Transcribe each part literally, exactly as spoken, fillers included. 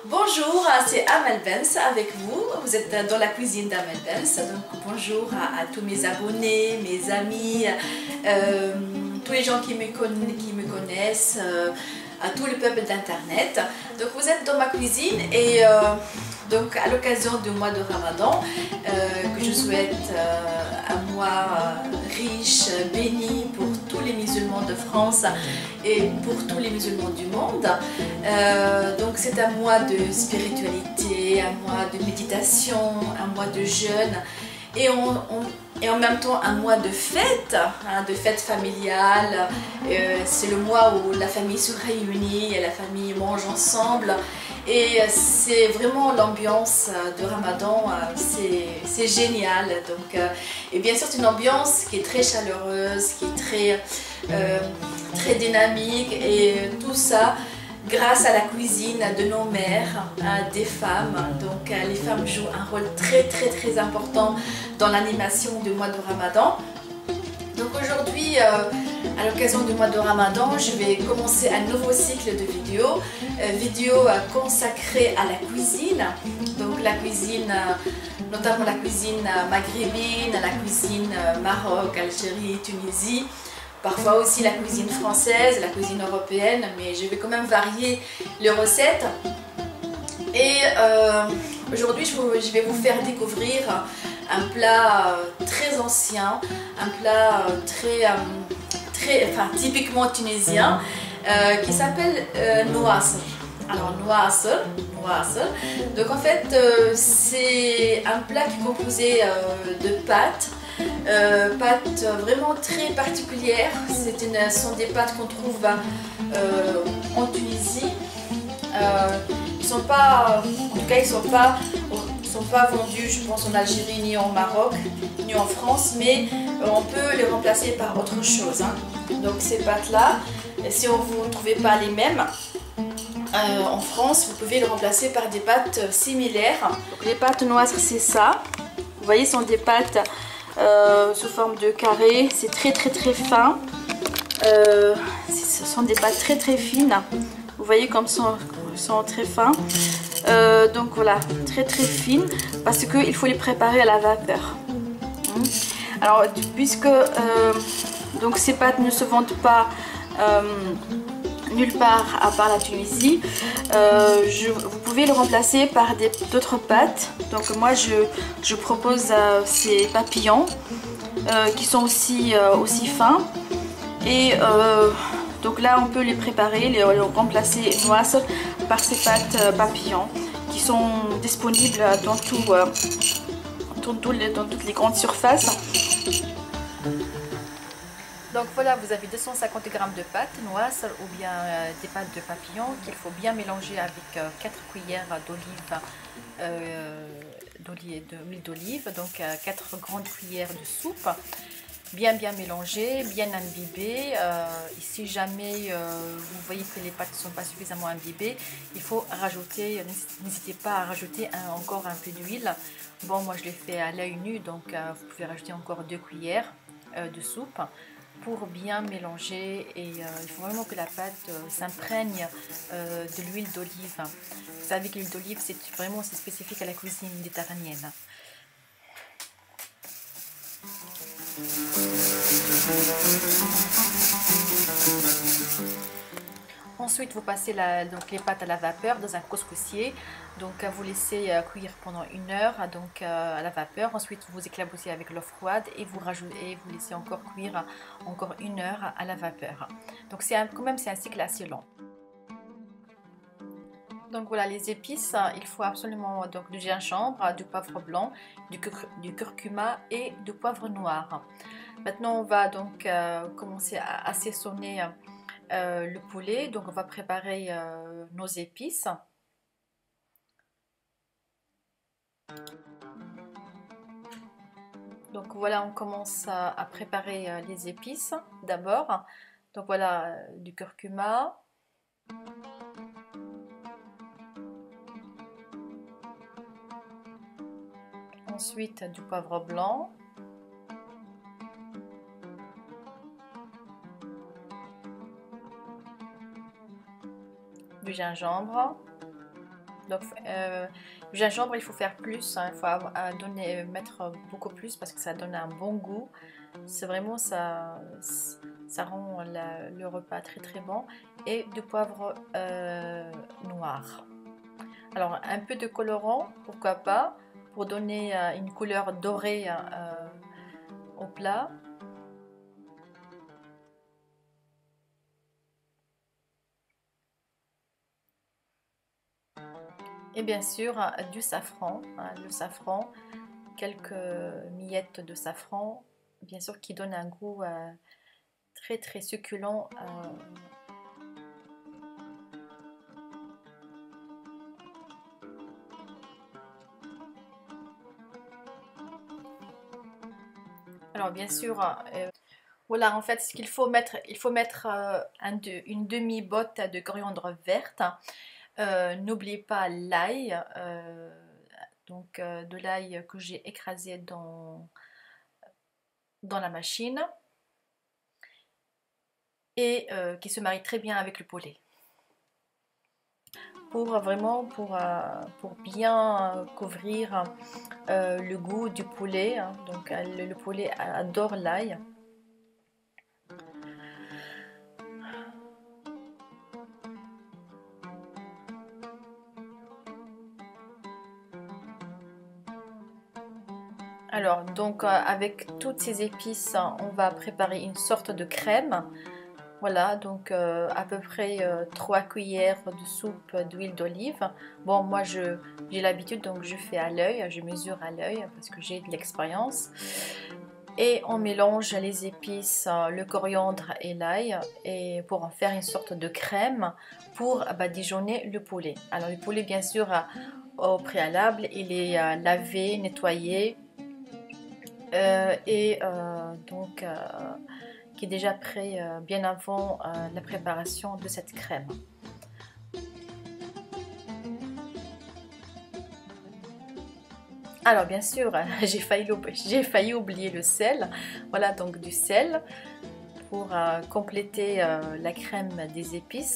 Bonjour, c'est Amel Benz avec vous. Vous êtes dans la cuisine d'Amel Benz. Donc bonjour à, à tous mes abonnés, mes amis, euh, tous les gens qui me, conna qui me connaissent, euh, à tout le peuple d'internet. Donc vous êtes dans ma cuisine et euh, donc à l'occasion du mois de Ramadan, euh, que je souhaite euh, un mois riche, béni pour tous les musulmans de France et pour tous les musulmans du monde. Euh, donc c'est un mois de spiritualité, un mois de méditation, un mois de jeûne et, on, on, et en même temps un mois de fête, hein, de fête familiale. Euh, c'est le mois où la famille se réunit et la famille mange ensemble. Et c'est vraiment l'ambiance de Ramadan, c'est génial. Donc, et bien sûr, c'est une ambiance qui est très chaleureuse, qui est très, euh, très dynamique et tout ça grâce à la cuisine de nos mères, des femmes. Donc les femmes jouent un rôle très très très important dans l'animation du mois de Ramadan. Donc aujourd'hui, euh, à l'occasion du mois de Ramadan, je vais commencer un nouveau cycle de vidéos, euh, vidéos euh, consacrées à la cuisine. Donc la cuisine, euh, notamment la cuisine euh, maghrébine, la cuisine euh, Maroc, Algérie, Tunisie. Parfois aussi la cuisine française, la cuisine européenne, mais je vais quand même varier les recettes. Et euh, aujourd'hui, je vais vous faire découvrir un plat très ancien, un plat très, très enfin, typiquement tunisien, euh, qui s'appelle euh, nouassel. Alors nouassel, nouassel. Donc en fait, euh, c'est un plat qui est composé euh, de pâtes. Euh, pâtes vraiment très particulières. Ce sont des pâtes qu'on trouve euh, en Tunisie. Euh, ils sont pas, en tout cas, ils sont pas, ils sont pas vendus, je pense, en Algérie ni en Maroc ni en France, mais euh, on peut les remplacer par autre chose. Hein. Donc ces pâtes-là, si vous ne trouvez pas les mêmes euh, en France, vous pouvez les remplacer par des pâtes similaires. Donc les pâtes noires, c'est ça. Vous voyez, ce sont des pâtes Euh, sous forme de carré, c'est très très très fin. Euh, ce sont des pâtes très très fines. Vous voyez comme sont, sont très fins. Euh, donc voilà, très très fines parce qu'il faut les préparer à la vapeur. Hum. Alors puisque euh, donc ces pâtes ne se vendent pas euh, nulle part à part la Tunisie, euh, je, vous pouvez le remplacer par d'autres pâtes. Donc moi je, je propose euh, ces papillons euh, qui sont aussi, euh, aussi fins. Et euh, donc là on peut les préparer, les, les remplacer nouassel par ces pâtes euh, papillons qui sont disponibles dans, tout, euh, dans, tout les, dans toutes les grandes surfaces. Donc voilà, vous avez deux cent cinquante grammes de pâtes noisses ou bien euh, des pâtes de papillon qu'il faut bien mélanger avec euh, quatre cuillères d'olive, euh, d'huile d'olive, donc euh, quatre grandes cuillères de soupe. Bien bien mélangé, bien imbibé. Euh, et si jamais euh, vous voyez que les pâtes ne sont pas suffisamment imbibées, il faut rajouter, n'hésitez pas à rajouter un, encore un peu d'huile. Bon, moi je l'ai fait à l'œil nu, donc euh, vous pouvez rajouter encore deux cuillères euh, de soupe pour bien mélanger. Et euh, il faut vraiment que la pâte euh, s'imprègne euh, de l'huile d'olive. Vous savez que l'huile d'olive, c'est vraiment spécifique à la cuisine méditerranéenne. Ensuite, vous passez la, donc les pâtes à la vapeur dans un couscoussier. Donc, vous laissez euh, cuire pendant une heure donc, euh, à la vapeur. Ensuite, vous éclaboussez avec l'eau froide et vous rajoutez, et vous laissez encore cuire encore une heure à la vapeur. Donc, c'est quand même c'est un cycle assez long. Donc voilà les épices, il faut absolument donc du gingembre, du poivre blanc, du, cur du curcuma et du poivre noir. Maintenant on va donc euh, commencer à assaisonner euh, le poulet. Donc on va préparer euh, nos épices. Donc voilà, on commence à, à préparer euh, les épices d'abord. Donc voilà euh, du curcuma. Ensuite du poivre blanc, du gingembre, Donc euh, le gingembre, il faut faire plus, hein, il faut avoir, donner, mettre beaucoup plus parce que ça donne un bon goût. C'est vraiment ça, ça rend la, le repas très très bon. Et du poivre euh, noir. Alors un peu de colorant, pourquoi pas, pour donner euh, une couleur dorée euh, au plat. Et bien sûr du safran, hein, le safran, quelques miettes de safran, bien sûr qui donne un goût euh, très très succulent. Euh, Alors bien sûr, euh, voilà en fait ce qu'il faut mettre, il faut mettre euh, un, une demi-botte de coriandre verte. Euh, N'oubliez pas l'ail, euh, donc euh, de l'ail que j'ai écrasé dans, dans la machine et euh, qui se marie très bien avec le poulet. Pour vraiment pour, euh, pour bien couvrir euh, le goût du poulet, hein. Donc le, le poulet adore l'ail. Alors donc euh, avec toutes ces épices, on va préparer une sorte de crème. Voilà, donc euh, à peu près euh, trois cuillères de soupe d'huile d'olive. Bon, moi j'ai l'habitude, donc je fais à l'œil, je mesure à l'œil parce que j'ai de l'expérience. Et on mélange les épices, le coriandre et l'ail et pour en faire une sorte de crème pour badigeonner le poulet. Alors le poulet, bien sûr, au préalable, il est euh, lavé, nettoyé euh, et euh, donc... Euh, qui est déjà prêt euh, bien avant euh, la préparation de cette crème. Alors bien sûr, j'ai failli, j'ai failli oublier le sel. Voilà donc du sel pour euh, compléter euh, la crème des épices.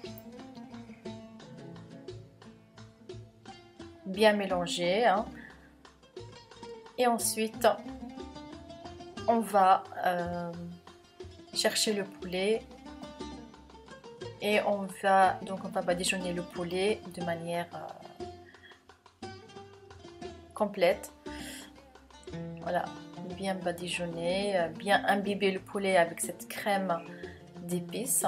Bien mélanger. Hein. Et ensuite, on va euh, chercher le poulet et on va donc on va badigeonner le poulet de manière euh, complète. Voilà, bien badigeonner, bien imbiber le poulet avec cette crème d'épices.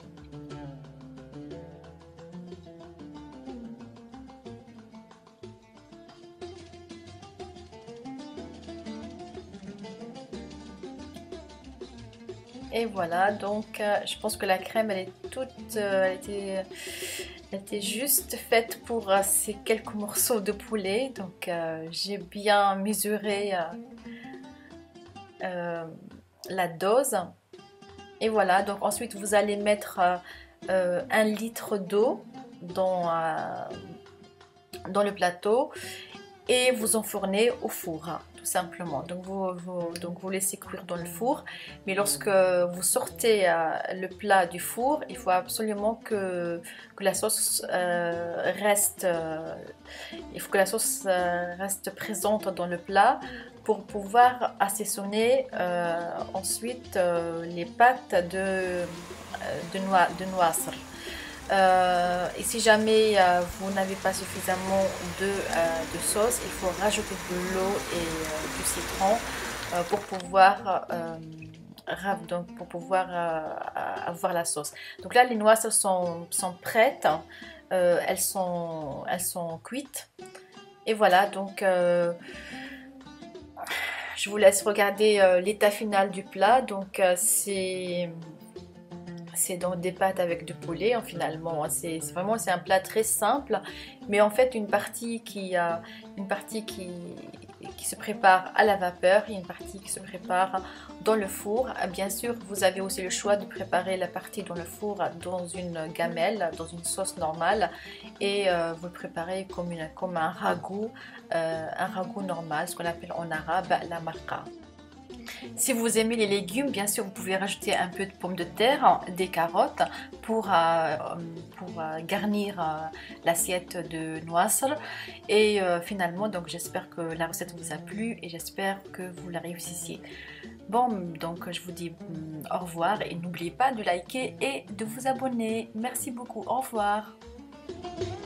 Et voilà, donc euh, je pense que la crème elle est toute, euh, elle, était, elle était juste faite pour euh, ces quelques morceaux de poulet. Donc euh, j'ai bien mesuré euh, euh, la dose. Et voilà, donc ensuite vous allez mettre euh, euh, un litre d'eau dans, euh, dans le plateau et vous enfournez au four. Hein. Tout simplement. Donc vous, vous, donc vous laissez cuire dans le four. Mais lorsque vous sortez euh, le plat du four, il faut absolument que, que la sauce euh, reste, euh, il faut que la sauce euh, reste présente dans le plat pour pouvoir assaisonner euh, ensuite euh, les pâtes de, de, noix, de noisette. Euh, et si jamais euh, vous n'avez pas suffisamment de, euh, de sauce, il faut rajouter de l'eau et euh, du citron euh, pour pouvoir, euh, donc pour pouvoir euh, avoir la sauce. Donc là, les noix sont, sont prêtes, euh, elles, sont, elles sont cuites. Et voilà, donc euh, je vous laisse regarder euh, l'état final du plat. Donc euh, c'est... C'est donc des pâtes avec du poulet, hein, finalement. C'est vraiment c'est un plat très simple, mais en fait une partie qui, euh, une partie qui, qui se prépare à la vapeur et une partie qui se prépare dans le four. Bien sûr, vous avez aussi le choix de préparer la partie dans le four dans une gamelle, dans une sauce normale, et euh, vous le préparez comme, une, comme un ragoût, euh, un ragoût normal, ce qu'on appelle en arabe la marqa. Si vous aimez les légumes, bien sûr, vous pouvez rajouter un peu de pommes de terre, des carottes pour, euh, pour euh, garnir euh, l'assiette de Noisr. Et euh, finalement, donc j'espère que la recette vous a plu et j'espère que vous la réussissiez. Bon, donc je vous dis mm, au revoir et n'oubliez pas de liker et de vous abonner. Merci beaucoup, au revoir.